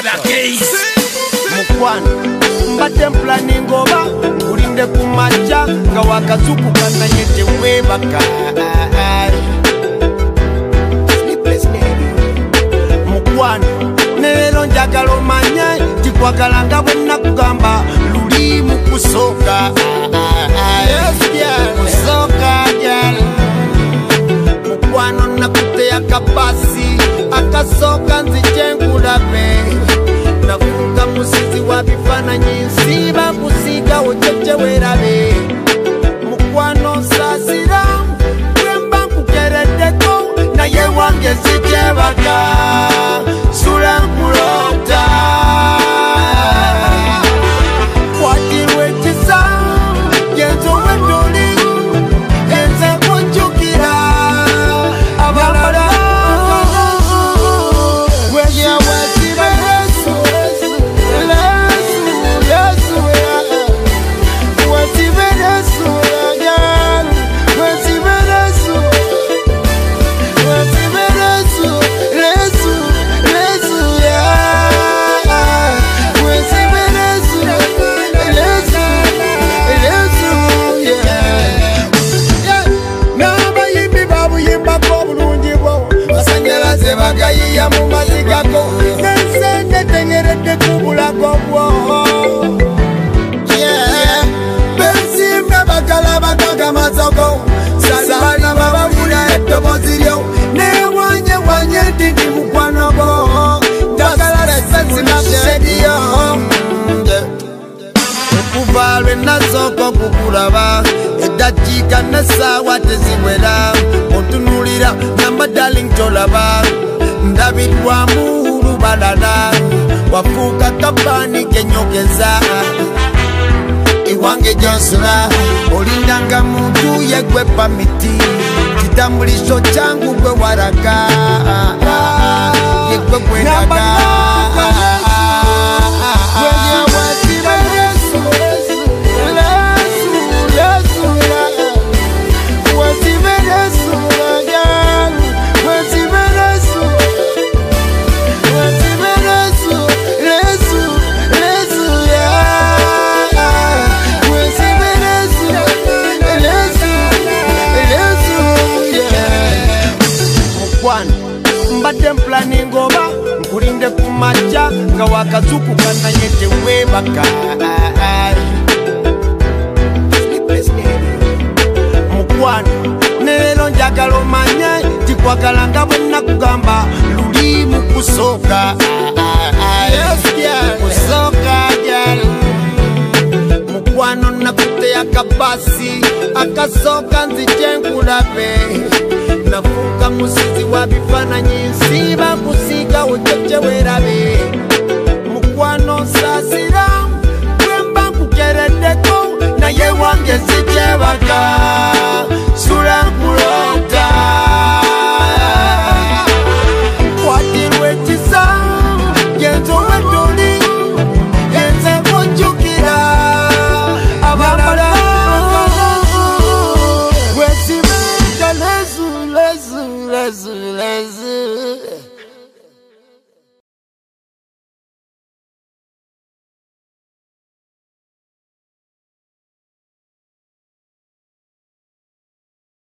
Mukwano mbadde mplaninga oba ulinde kumaca nga wakazukuka naye tewebaka. Mukwano neero njagala omanye tikwagala nga bwe nakugamba luli mu kusooka. Mukwano nakutte akapasi akasooka nzije nkulabe, nafuuka musizi wa bifaananyi nsiiba kusiigawo kyekye weerabe. Mukwano nsaasira bwemba nkukereddeko naye wange sikyebaka sula nkulota. Kwatirwa ekisa yenze ow'enduli yenze kunjukira abalala bagayiya mu mazigako nensende tengeredde kubulako bwo. Bensimbe bagala bagaga mazoko salibana bababula eddobozi lyo newanyewanye didi mukwano gwo njagala lesensima sediyo. Okuva lwe nasooka okukulaba eddakiika n'essaawa teziwera otunulira namba darling tolaba ndabirwamu lubalala wafuuka kabani kenyogeza ewange gyonsula olindanga muntu yegwepa miti kitambuliso kyangu gwe waraga yegwe gweraga. Mbadde mplaninga oba nkulinde kumaca nga wakazukuka naye tewebaka. Mukwano neero njagala omanye tikwagala nga bwe nakugamba luli mu kusooka. Mukwano nakutte akapasi akasooka nzije nkulabe, nafuuka musizi wa bifaananyi nsiiba kusiigawo kyekye weerabe. Mukwano nsaasira bwemba nkukereddeko naye wange sikyebaka sula nkulota. Kwatirwa ekisa yenze ow'enduli yenze kunjukira abalala wesibe lezu